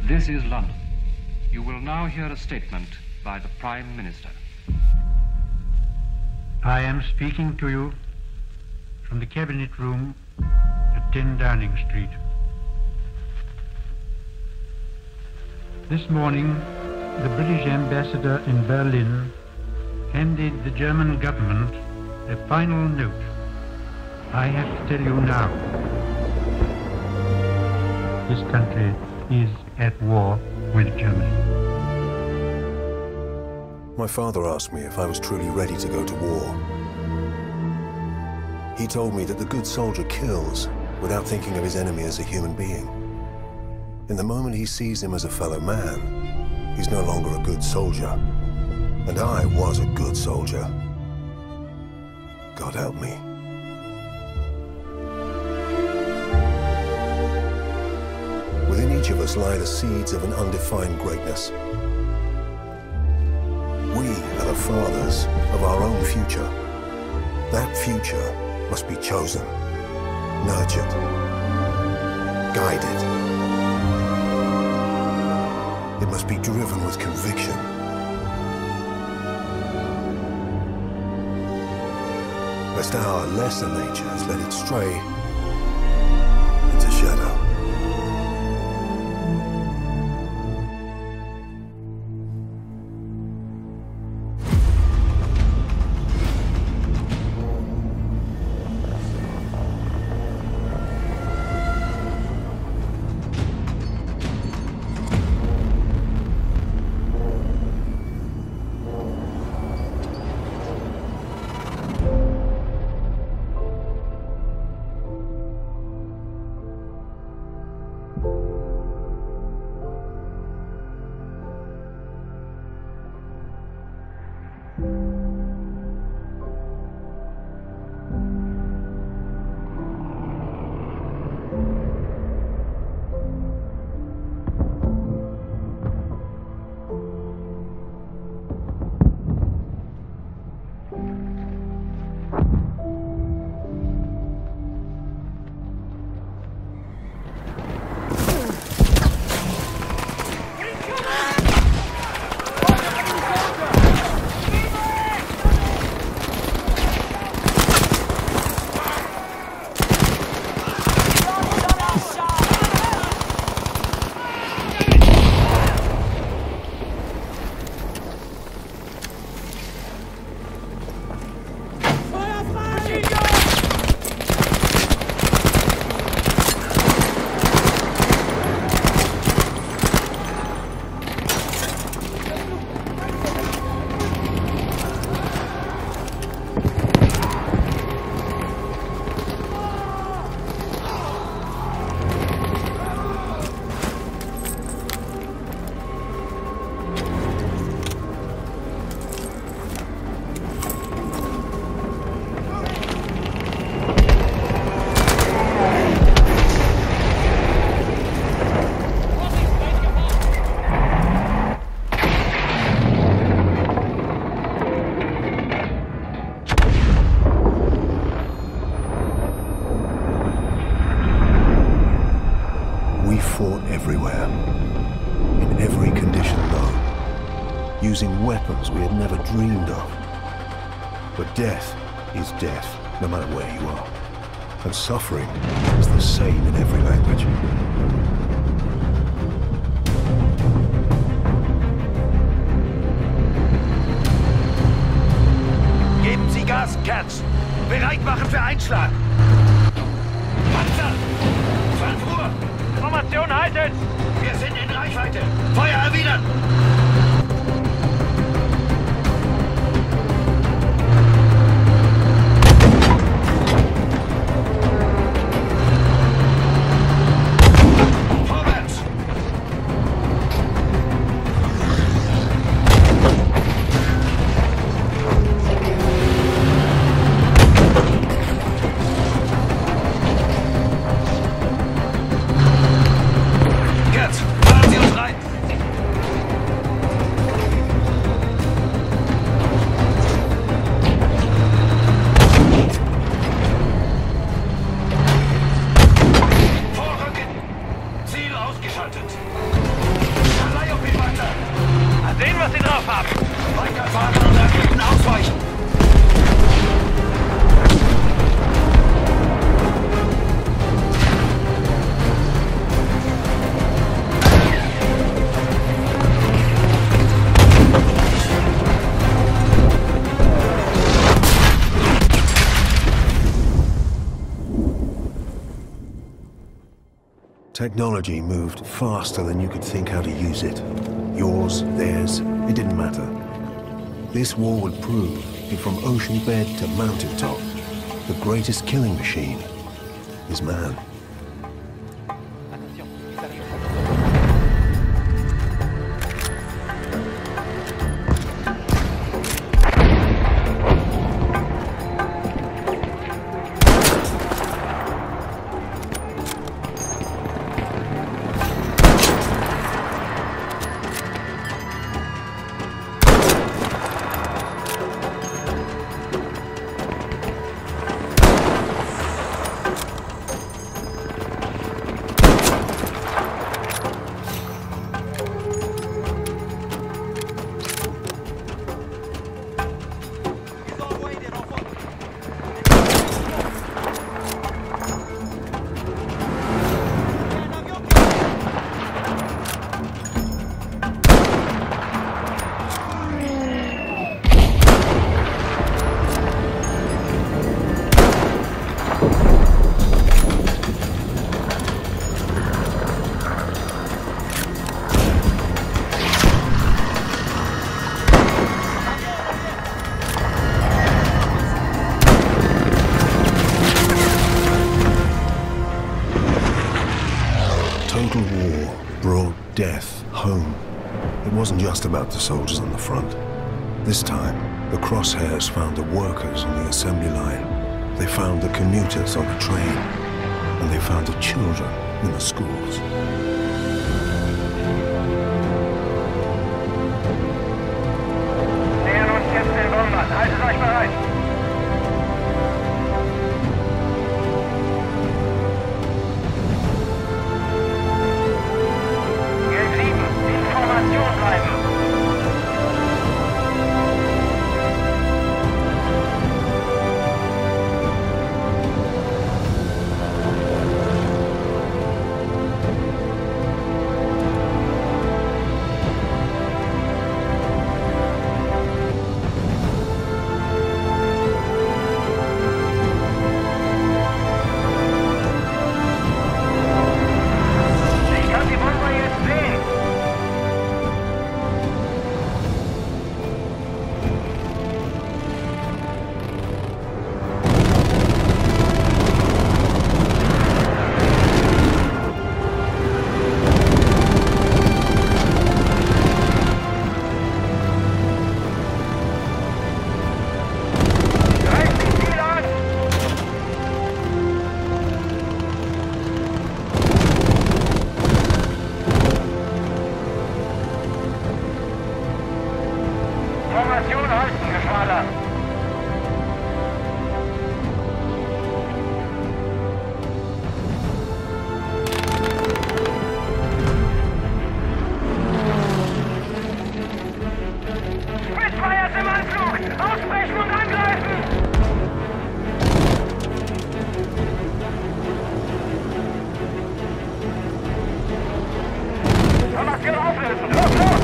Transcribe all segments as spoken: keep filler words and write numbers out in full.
This is London. You will now hear a statement by the Prime Minister. I am speaking to you from the Cabinet Room at ten Downing Street. This morning, the British ambassador in Berlin handed the German government a final note. I have to tell you now, this country is at war with Germany. My father asked me if I was truly ready to go to war. He told me that the good soldier kills without thinking of his enemy as a human being. In the moment he sees him as a fellow man, he's no longer a good soldier. And I was a good soldier. God help me. Within each of us lie the seeds of an undefined greatness. We are the fathers of our own future. That future must be chosen, nurtured, guided. It must be driven with conviction. Lest our lesser natures let it stray into shadow. Everywhere, in every condition though, using weapons we had never dreamed of. But death is death, no matter where you are. And suffering is the same in every language. Geben Sie Gas, Kerz! Bereit machen für Einschlag! Panzer! zwölf Uhr! Formation halten! Wir sind in Reichweite! Feuer erwidern! Mal sehen, was sie drauf haben. Weiterfahren und dann hinten ausweichen. Technology moved faster than you could think how to use it. Yours, theirs, it didn't matter. This war would prove that from ocean bed to mountaintop, the greatest killing machine is man. Total war brought death home. It wasn't just about the soldiers on the front. This time, the crosshairs found the workers on the assembly line. They found the commuters on the train. And they found the children in the schools. Nähern uns jetzt den Bombern. Haltet euch bereit. Formation halten, Geschwader! Spitfire im Anflug! Ausbrechen und angreifen! Formation auflösen! Los, los!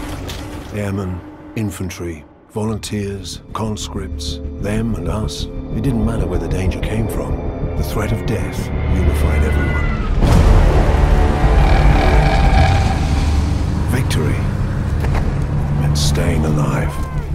Airmen, infantry, volunteers, conscripts, them and us, It didn't matter where the danger came from. The threat of death unified everyone. Victory meant staying alive.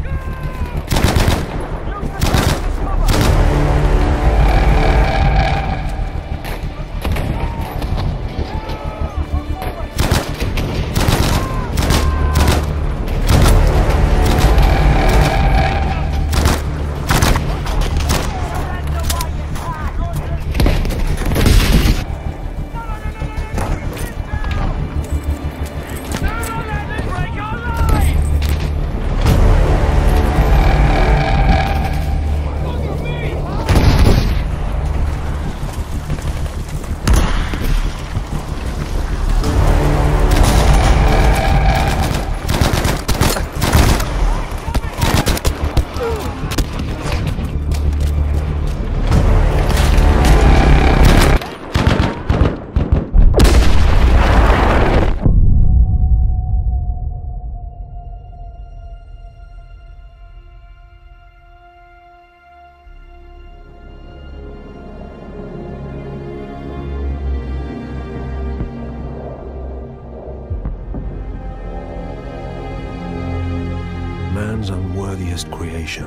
Man's unworthiest creation.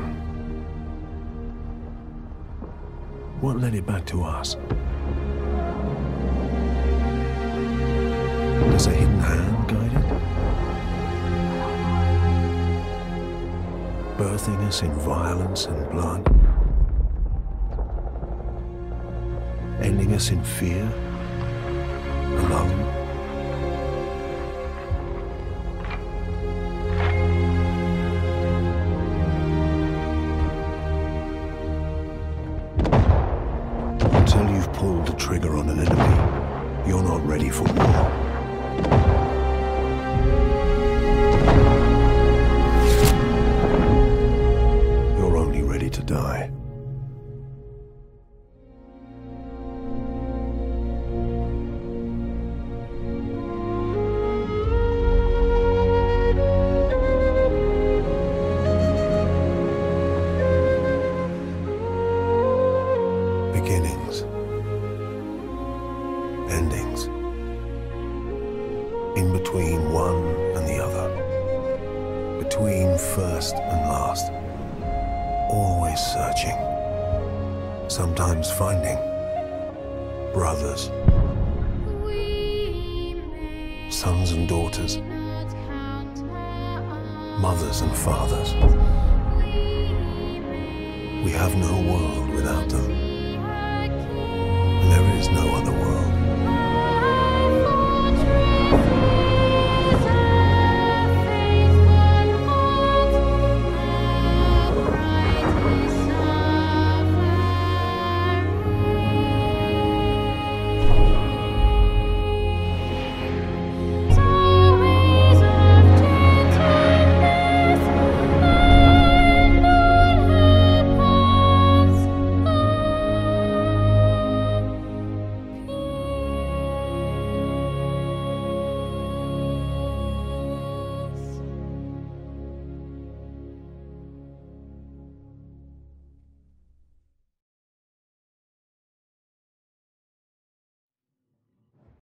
What led it back to us? Does a hidden hand guide it? Birthing us in violence and blood? Ending us in fear? Alone? Until you've pulled the trigger on an enemy, you're not ready for war. You're only ready to die. Beginnings, endings, in between one and the other, between first and last, always searching, sometimes finding brothers, sons and daughters, mothers and fathers. We have no world without them. There is no other world.